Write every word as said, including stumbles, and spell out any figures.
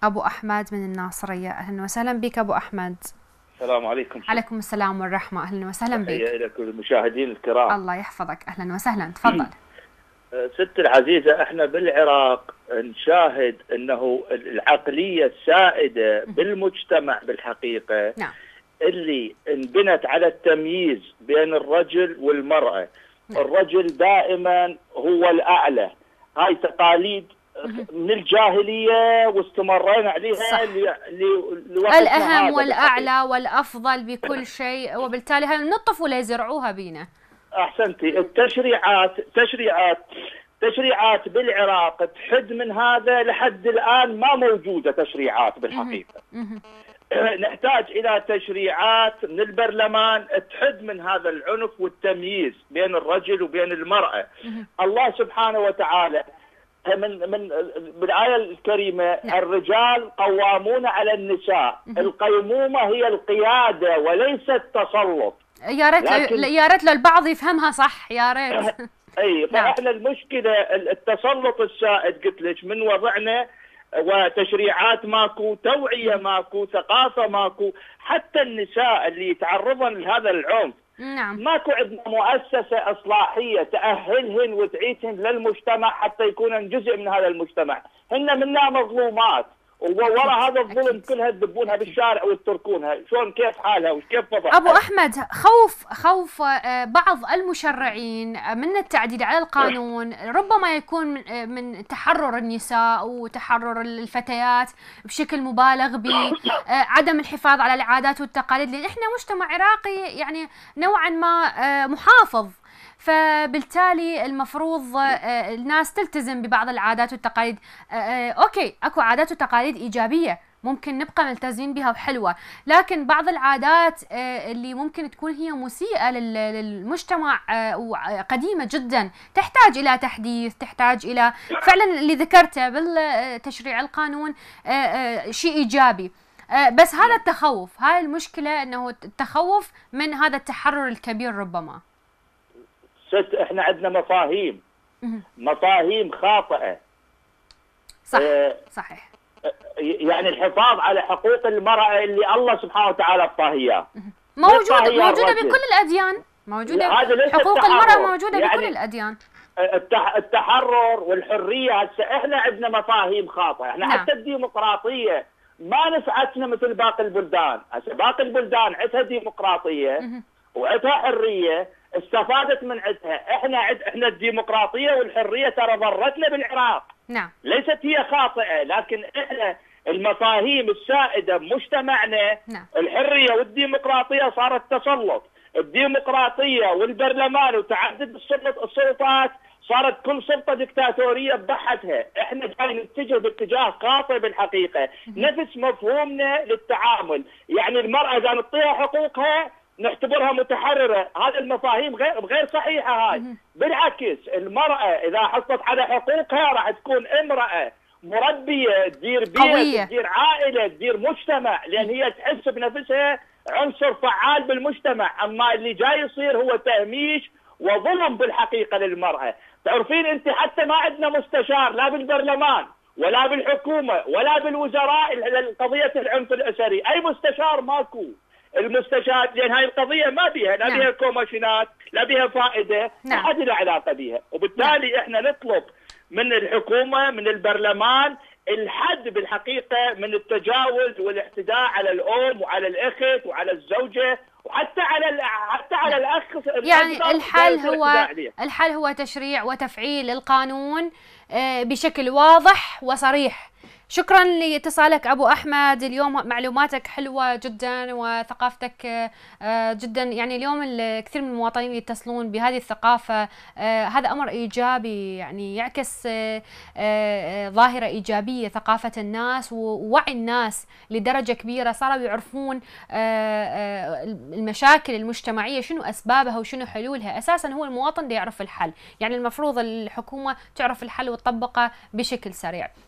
أبو أحمد من الناصرية. أهلا وسهلا بك أبو أحمد. السلام عليكم. عليكم السلام والرحمة. أهلا وسهلا بك. تحية لكم المشاهدين الكرام. الله يحفظك. أهلا وسهلا، تفضل. ست العزيزة، احنا بالعراق نشاهد انه العقلية السائدة بالمجتمع بالحقيقة نعم. اللي انبنت على التمييز بين الرجل والمرأة. نعم. الرجل دائما هو الأعلى. هاي تقاليد من الجاهلية واستمرينا عليها لوقتنا الأهم والأعلى والأفضل بكل شيء، وبالتالي هاي من الطفولة يزرعوها بينا. أحسنتي. التشريعات تشريعات تشريعات بالعراق تحد من هذا، لحد الآن ما موجودة تشريعات بالحقيقة. نحتاج إلى تشريعات من البرلمان تحد من هذا العنف والتمييز بين الرجل وبين المرأة. الله سبحانه وتعالى من من بالآية الكريمة الرجال قوامون على النساء. القيمومة هي القيادة وليس التسلط. يا ريت لكن... يا ريت لو البعض يفهمها صح، يا ريت. اي فاحنا المشكله التسلط السائد، قلت لك من وضعنا وتشريعات ماكو، توعيه ماكو، ثقافه ماكو، حتى النساء اللي يتعرضن لهذا العنف نعم ماكو عندنا مؤسسه اصلاحيه تاهلهن وتعيدهن للمجتمع حتى يكونن جزء من هذا المجتمع. هن منا مظلومات، وورا هذا الظلم كلها تدبونها بالشارع وتتركونها. شلون كيف حالها وكيف وضعها؟ ابو احمد، خوف خوف بعض المشرعين من التعديل على القانون ربما يكون من تحرر النساء وتحرر الفتيات بشكل مبالغ به، عدم الحفاظ على العادات والتقاليد، لان احنا مجتمع عراقي يعني نوعا ما محافظ، فبالتالي المفروض الناس تلتزم ببعض العادات والتقاليد. اوكي، اكو عادات وتقاليد ايجابيه ممكن نبقى ملتزمين بها وحلوه، لكن بعض العادات اللي ممكن تكون هي مسيئه للمجتمع وقديمه جدا تحتاج الى تحديث، تحتاج الى فعلا اللي ذكرته بالتشريع القانون شيء ايجابي. بس هذا التخوف، هاي المشكله، انه التخوف من هذا التحرر الكبير ربما. ست احنا عندنا مفاهيم مفاهيم خاطئه. صح. اه صحيح. يعني الحفاظ على حقوق المراه اللي الله سبحانه وتعالى اعطاها اياه موجوده موجوده بكل الاديان، موجوده حقوق المراه موجوده يعني بكل الاديان. التحرر والحريه. هسه احنا عندنا مفاهيم خاطئه. احنا نعم. حتى الديمقراطيه ما نفعتنا مثل باقي البلدان. هسه باقي البلدان عندها ديمقراطيه وعندها حريه، استفادت من عندها. احنا عد احنا الديمقراطيه والحريه ترى ضرتنا بالعراق. نعم. ليست هي خاطئه، لكن احنا المفاهيم السائده بمجتمعنا نعم. الحريه والديمقراطيه صارت تسلط. الديمقراطيه والبرلمان وتعدد السلطات صارت كل سلطه دكتاتوريه بضحتها. احنا جاي نتجه باتجاه خاطئ بالحقيقه. نفس مفهومنا للتعامل، يعني المراه اذا نعطيها حقوقها نعتبرها متحررة. هذه المفاهيم غير غير صحيحة. هاي بالعكس، المرأة إذا حصلت على حقوقها راح تكون امرأة مربية، تدير بيت، تدير عائلة، تدير مجتمع، لأن هي تحس بنفسها عنصر فعال بالمجتمع. أما اللي جاي يصير هو تهميش وظلم بالحقيقة للمرأة. تعرفين أنت حتى ما عندنا مستشار لا بالبرلمان ولا بالحكومة ولا بالوزراء لقضية العنف الأسري. أي مستشار ماكو. المستشار لان هاي القضيه ما بيها لا بيها كوماشينات لا بيها فائده، ما حد له علاقه بيها. وبالتالي احنا نطلب من الحكومه من البرلمان الحد بالحقيقه من التجاوز والاعتداء على الام وعلى الاخت وعلى الزوجه وحتى على حتى على الاخ. يعني الحل هو الحل هو تشريع وتفعيل القانون بشكل واضح وصريح. شكرا لاتصالك ابو احمد اليوم، معلوماتك حلوه جدا وثقافتك جدا. يعني اليوم كثير من المواطنين يتصلون بهذه الثقافه، هذا امر ايجابي، يعني يعكس ظاهره ايجابيه، ثقافه الناس ووعي الناس لدرجه كبيره، صاروا يعرفون المشاكل المجتمعيه شنو اسبابها وشنو حلولها. اساسا هو المواطن اللي يعرف الحل، يعني المفروض الحكومه تعرف الحل وتطبقه بشكل سريع.